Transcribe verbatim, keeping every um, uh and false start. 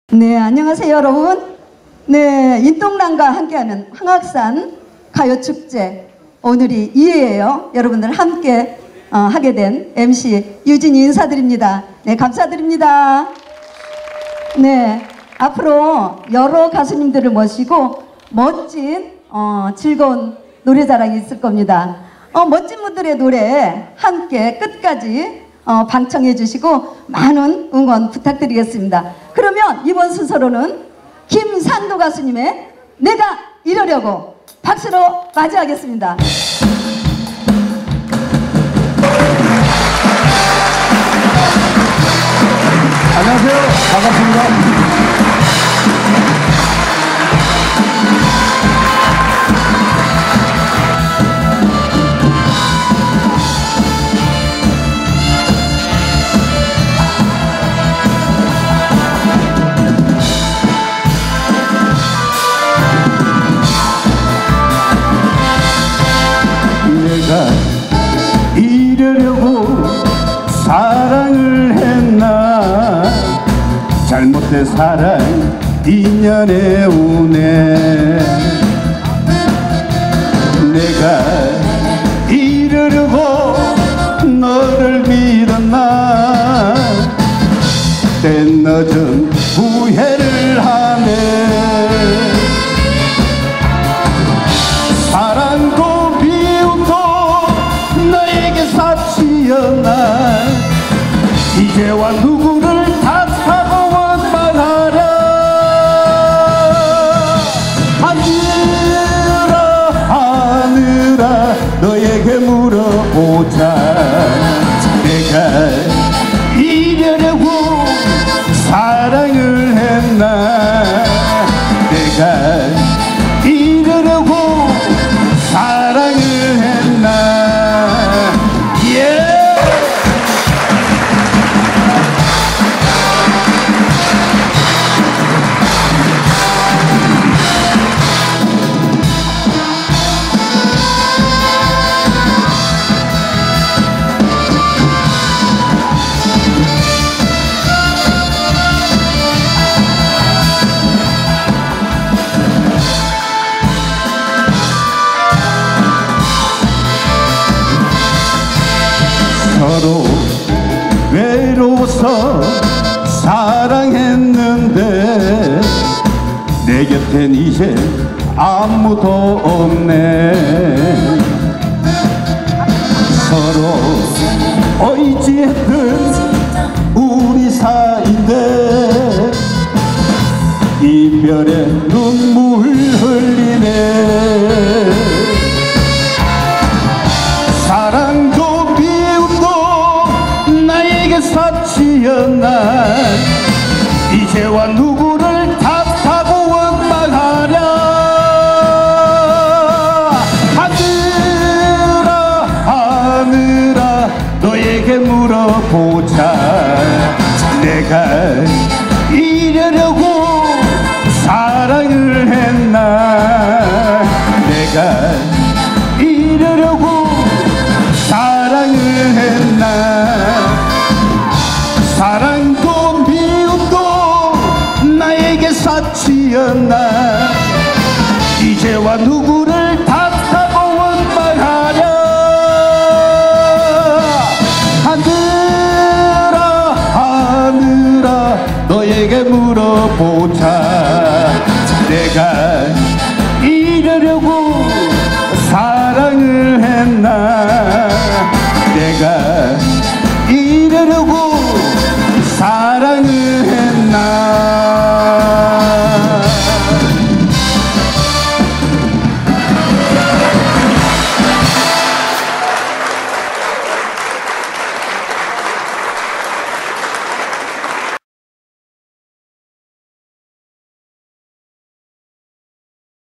네, 안녕하세요 여러분. 네, 인동란과 함께하는 황악산 가요축제 오늘이 이 회예요. 여러분들 함께 어, 하게 된 엠씨 유진이 인사드립니다. 네, 감사드립니다. 네, 앞으로 여러 가수님들을 모시고 멋진 어, 즐거운 노래자랑이 있을 겁니다. 어, 멋진 분들의 노래 함께 끝까지 어, 방청해 주시고 많은 응원 부탁드리겠습니다. 그러면 이번 순서로는 김산도 가수님의 내가 이러려고 박수로 맞이하겠습니다. 안녕하세요. 반갑습니다. 이러려고 사랑을 했나 잘못된 사랑 인연에 오네 내가 이러려고 너를 믿었나 때늦은 후회를 하네 사랑도 사치였나 이제와 누구를 탓하고 원망하랴 하늘아 하늘아 너에게 물어보자 내가 이러려고 사랑을 했나 내가 이러려고 사랑을 했나 서로 외로워서 사랑했는데 내 곁엔 이제 아무도 없네 서로 의지했던 우리 사이인데 이별에 눈물 흘리네 사랑도 사치였나 이제와 누구를 탓하고 원망하랴 하늘아 하늘아 너에게 물어보자 내가 이러려고 사랑을 했나 내가 이러려고 사랑을 했나 사랑도 미움도 나에게 사치였나 이제와 누구를 탓하고 원망하랴 하늘아 하늘아 너에게 물어보자 내가 이러려고 사랑을 했나 내가